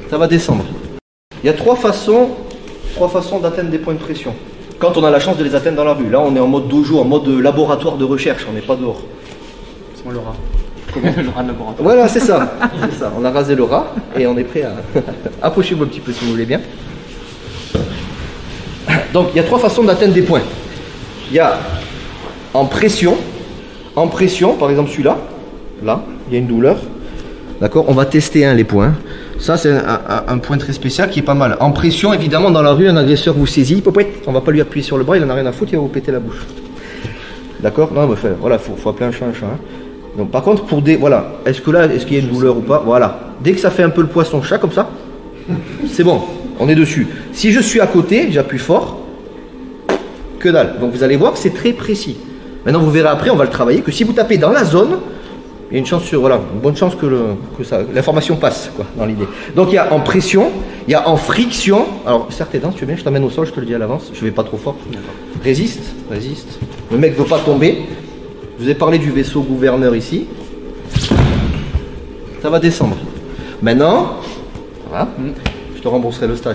ça va descendre. Il y a trois façons d'atteindre des points de pression. Quand on a la chance de les atteindre dans la rue. Là, on est en mode dojo, en mode laboratoire de recherche, on n'est pas dehors. C'est moi le rat. Comment? Le rat de laboratoire. Voilà, c'est ça. C'est ça. On a rasé le rat et on est prêt à... Approchez-vous un petit peu si vous voulez bien. Donc, il y a trois façons d'atteindre des points. Il y a en pression, par exemple celui-là, là, il y a une douleur. D'accord? On va tester les points. Ça, c'est un point très spécial qui est pas mal. En pression, évidemment, dans la rue, un agresseur vous saisit, on va pas lui appuyer sur le bras, il en a rien à foutre, il va vous péter la bouche. D'accord? Non, mais voilà, faut appeler un chat un chat. Hein. Donc, par contre, pour des... Voilà, est-ce qu'il y a une douleur ou pas? Voilà. Dès que ça fait un peu le poisson chat, comme ça, c'est bon, on est dessus. Si je suis à côté, j'appuie fort, que dalle. Donc, vous allez voir que c'est très précis. Maintenant, vous verrez après, on va le travailler, que si vous tapez dans la zone, il y a une chance sur, voilà, une bonne chance que l'information passe, quoi, dans l'idée. Donc, il y a en pression, il y a en friction. Alors, serre tes dents, tu veux bien, je t'amène au sol, je te le dis à l'avance, je vais pas trop fort. Résiste. Le mec veut pas tomber. Je vous ai parlé du vaisseau gouverneur ici. Ça va descendre. Maintenant, voilà, je te rembourserai le stage.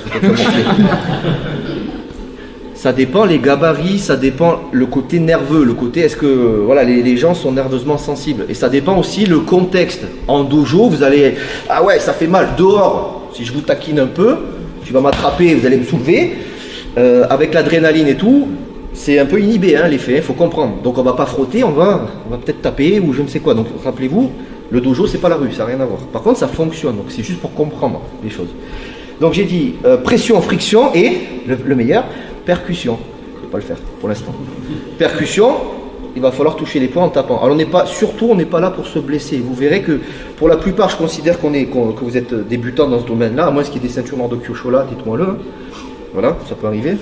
Ça dépend les gabarits, ça dépend le côté nerveux, le côté est-ce que voilà les gens sont nerveusement sensibles. Et ça dépend aussi le contexte. En dojo, vous allez, ah ouais, ça fait mal. Dehors, si je vous taquine un peu, tu vas m'attraper, vous allez me soulever. Avec l'adrénaline et tout, c'est un peu inhibé l'effet, il faut comprendre. Donc on va pas frotter, on va peut-être taper ou je ne sais quoi. Donc rappelez-vous, le dojo c'est pas la rue, ça n'a rien à voir. Par contre ça fonctionne, donc c'est juste pour comprendre les choses. Donc j'ai dit pression, friction et le meilleur, percussion. Je ne vais pas le faire pour l'instant. Percussion, il va falloir toucher les points en tapant. Alors on n'est pas là pour se blesser. Vous verrez que pour la plupart, je considère que vous êtes débutant dans ce domaine-là, à moins qu'il y ait des ceintures noires de Kyochola, dites-moi-le. Voilà, ça peut arriver.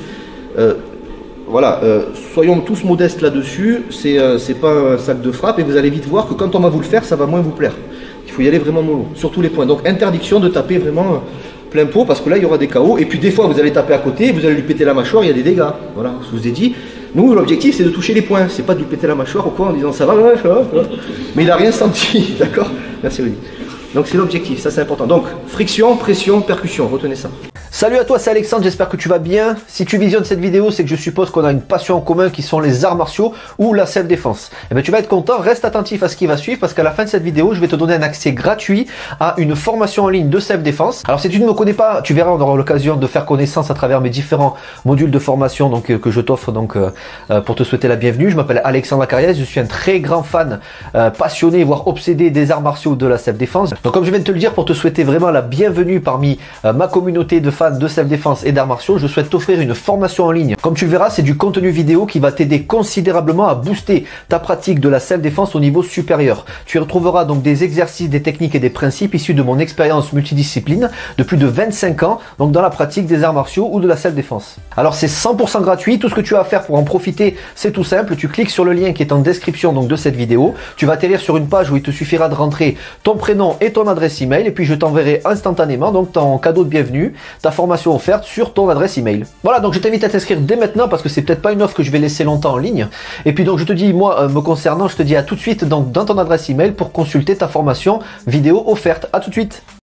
Voilà, soyons tous modestes là-dessus, c'est pas un sac de frappe et vous allez vite voir que quand on va vous le faire, ça va moins vous plaire. Il faut y aller vraiment mollo, sur tous les points. Donc interdiction de taper vraiment plein pot parce que là il y aura des KO et puis des fois vous allez taper à côté, vous allez lui péter la mâchoire, il y a des dégâts. Voilà, je vous ai dit, nous l'objectif c'est de toucher les points, c'est pas de lui péter la mâchoire ou quoi en disant ça va, ouais, ça va. Mais il n'a rien senti, d'accord? Merci Rudy. Donc c'est l'objectif, ça c'est important. Donc friction, pression, percussion, retenez ça. Salut à toi, c'est Alexandre, j'espère que tu vas bien. Si tu visionnes cette vidéo, c'est que je suppose qu'on a une passion en commun qui sont les arts martiaux ou la self-défense. Et bien tu vas être content, reste attentif à ce qui va suivre parce qu'à la fin de cette vidéo, je vais te donner un accès gratuit à une formation en ligne de self-défense. Alors si tu ne me connais pas, tu verras, on aura l'occasion de faire connaissance à travers mes différents modules de formation que je t'offre pour te souhaiter la bienvenue. Je m'appelle Alexandre Acariès, je suis un très grand fan, passionné, voire obsédé des arts martiaux de la self-défense. Donc comme je viens de te le dire, pour te souhaiter vraiment la bienvenue parmi ma communauté de fans de self-défense et d'arts martiaux, je souhaite t'offrir une formation en ligne. Comme tu le verras, c'est du contenu vidéo qui va t'aider considérablement à booster ta pratique de la self-défense au niveau supérieur. Tu y retrouveras donc des exercices, des techniques et des principes issus de mon expérience multidiscipline de plus de 25 ans, donc dans la pratique des arts martiaux ou de la self-défense. Alors c'est 100% gratuit, tout ce que tu as à faire pour en profiter, c'est tout simple, tu cliques sur le lien qui est en description donc de cette vidéo, tu vas atterrir sur une page où il te suffira de rentrer ton prénom et ton adresse email et puis je t'enverrai instantanément donc ton cadeau de bienvenue, ta formation offerte sur ton adresse email. Voilà, donc je t'invite à t'inscrire dès maintenant parce que c'est peut-être pas une offre que je vais laisser longtemps en ligne. Et puis donc je te dis, moi me concernant, je te dis à tout de suite donc dans ton adresse email pour consulter ta formation vidéo offerte. À tout de suite.